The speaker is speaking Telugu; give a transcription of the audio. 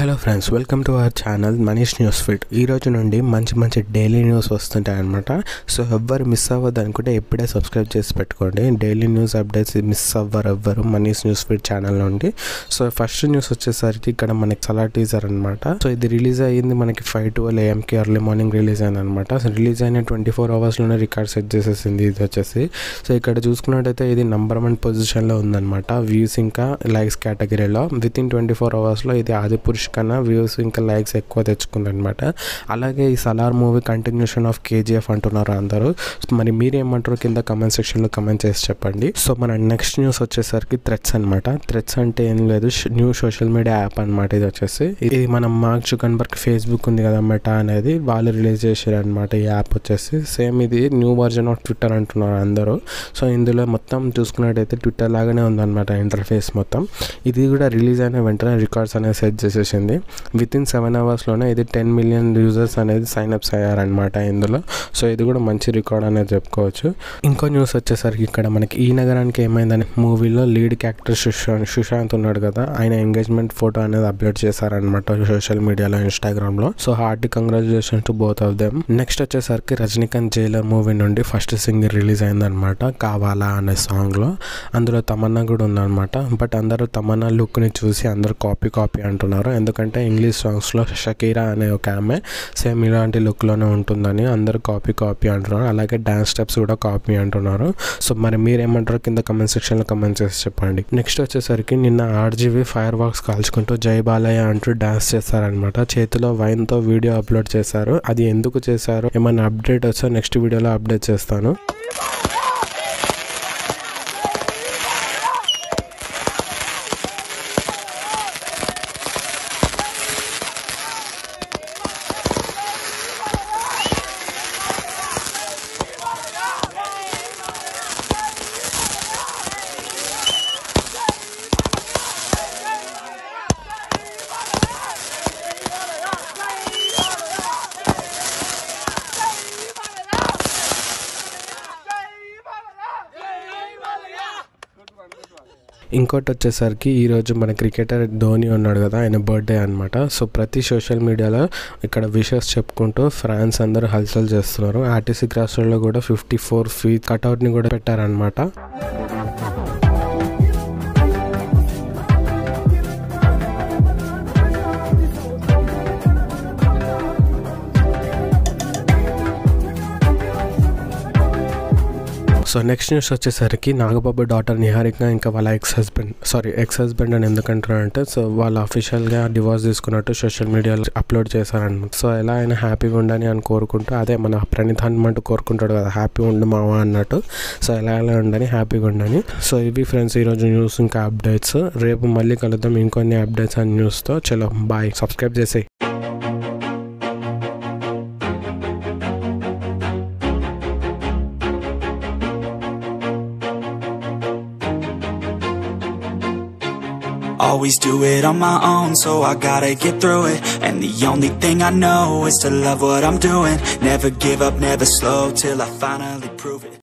Hello friends, welcome to our channel Manish NewsFeed. ఈ రోజు నుండి మంచి డైలీ న్యూస్ వస్తుంటాయి అనమాట. సో ఎవ్వరు మిస్ అవ్వద్దు అనుకుంటే ఇప్పుడే సబ్స్క్రైబ్ చేసి పెట్టుకోండి. డైలీ న్యూస్ అప్డేట్స్ మిస్ ఎవ్వరు మనీష్ NewsFeed ఛానల్ నుండి. సో ఫస్ట్ న్యూస్ వచ్చేసరికి ఇక్కడ మనకి సలార్ టీజర్ అనమాట. సో ఇది రిలీజ్ అయ్యింది మనకి 5:12 AM ఎర్లీ మార్నింగ్ రిలీజ్ అయింది అనమాట. సో రిలీజ్ అయిన 24 అవర్స్లోనే రికార్డ్ సెట్ చేసేసింది ఇది వచ్చేసి. సో ఇక్కడ చూసుకున్నట్టయితే ఇది నంబర్ 1 పొజిషన్లో ఉందన్నమాట వ్యూస్ ఇంకా లైక్స్ కేటగిరీలో. వితిన్ 24 అవర్స్లో ఇది ఆదిపురుష్ కన్నా వ్యూస్ ఇంకా లైక్స్ ఎక్కువ తెచ్చుకుందనమాట. అలాగే ఈ Salaar movie continuation of KGF అంటున్నారు అందరూ. మరి మీరేమంటారు కింద కమెంట్ సెక్షన్లో కమెంట్ చేసి చెప్పండి. సో మన నెక్స్ట్ న్యూస్ వచ్చేసరికి థ్రెడ్స్ అనమాట. థ్రెడ్స్ అంటే ఏం లేదు, న్యూ సోషల్ మీడియా యాప్ అనమాట. ఇది వచ్చేసి ఇది మనం మార్క్ జుకర్బర్గ్ ఫేస్బుక్ ఉంది కదా మెటా అనేది, వాళ్ళు రిలీజ్ చేశారు అనమాట. ఈ యాప్ వచ్చేసి సేమ్ ఇది న్యూ వర్జన్ ఆఫ్ ట్విట్టర్ అంటున్నారు అందరూ. సో ఇందులో మొత్తం చూసుకున్నట్టయితే ట్విట్టర్ లాగానే ఉందన్నమాట ఇంటర్ఫేస్ మొత్తం. ఇది కూడా రిలీజ్ అయిన వెంటనే రికార్డ్స్ అనేది సెట్ చేసేసింది. వితిన్ 7 అవర్స్లోనే ఇది 10 మిలియన్ యూజర్స్ అనేది సైన్అప్స్ అయ్యారనమాట ఇందులో. సో ఇది కూడా మంచి రికార్డ్ అనేది చెప్పుకోవచ్చు. ఇంకో న్యూస్ వచ్చేసరికి ఇక్కడ మనకి ఈ నగరానికి ఏమైందని మూవీలో లీడ్ క్యారెక్టర్ సుశాంత్ ఉన్నాడు కదా, ఆయన ఎంగేజ్మెంట్ ఫోటో అనేది అప్లోడ్ చేశారనమాట సోషల్ మీడియాలో, ఇన్స్టాగ్రామ్లో. So hearty congratulations to both of them. Next వచ్చేసరికి రజనీకాంత్ జైలర్ మూవీ నుండి ఫస్ట్ సింగిల్ రిలీజ్ అయిందనమాట, కావాలా అనే సాంగ్లో. అందులో తమన్నా కూడా ఉందన్నమాట. బట్ అందరూ తమన్నా లుక్ని చూసి అందరూ కాపీ అంటున్నారు. ఎందుకంటే ఇంగ్లీష్ సాంగ్స్లో షకీరా అనే ఒక ఆమె సేమ్ ఇలాంటి లుక్లోనే ఉంటుందని అందరూ కాపీ అంటున్నారు. అలాగే డాన్స్ స్టెప్స్ కూడా కాపీ అంటున్నారు. సో మరి మీరేమంటారో కింద కమెంట్ సెక్షన్లో కమెంట్ చేసి చెప్పండి. నెక్స్ట్ వచ్చేసరికి నిన్న RGV ఫైర్ వర్క్స్ కాల్చుకుంటూ జై బాలయ్య అంటూ డాన్స్ చేశారనమాట. చేతిలో వైన్తో వీడియో అప్లోడ్ చేశారు. అది ఎందుకు చేశారు, ఏమైనా అప్డేట్ వచ్చా నెక్స్ట్ వీడియోలో అప్డేట్ చేస్తాను. ఇంకోటి వచ్చేసరికి ఈరోజు మన క్రికెటర్ ధోని ఉన్నాడు కదా, ఆయన బర్త్డే అనమాట. సో ప్రతి సోషల్ మీడియాలో ఇక్కడ విషెస్ చెప్పుకుంటూ ఫ్యాన్స్ అందరూ హల్చల్ చేస్తున్నారు. RTC క్రాస్ రోడ్లో కూడా 54 feet కట్అవుట్ని కూడా పెట్టారనమాట. సో నెక్స్ట్ న్యూస్ వచ్చేసరికి నాగబాబు డాటర్ నిహారిక ఇంకా వాళ్ళ ఎక్స్ హస్బెండ్ అని ఎందుకంటారంటే, సో వాళ్ళు అఫీషియల్గా డివోర్స్ తీసుకున్నట్టు సోషల్ మీడియాలో అప్లోడ్ చేశారనమాట. సో ఎలా అయినా హ్యాపీగా ఉండని అని కోరుకుంటూ, అదే మన ప్రణీత్ హనుమంటూ కోరుకుంటాడు కదా హ్యాపీ ఉండు మావా అన్నట్టు. సో ఎలా ఉండని హ్యాపీగా ఉండని. సో ఇవి ఫ్రెండ్స్ ఈరోజు న్యూస్ ఇంకా అప్డేట్స్. రేపు మళ్ళీ కలుద్దాం ఇంకొన్ని అప్డేట్స్ అండ్ న్యూస్తో. చలో బాయ్, సబ్స్క్రైబ్ చేసేయి. Always do it on my own, so I gotta get through it. And the only thing I know is to love what I'm doing. Never give up, never slow, till I finally prove it.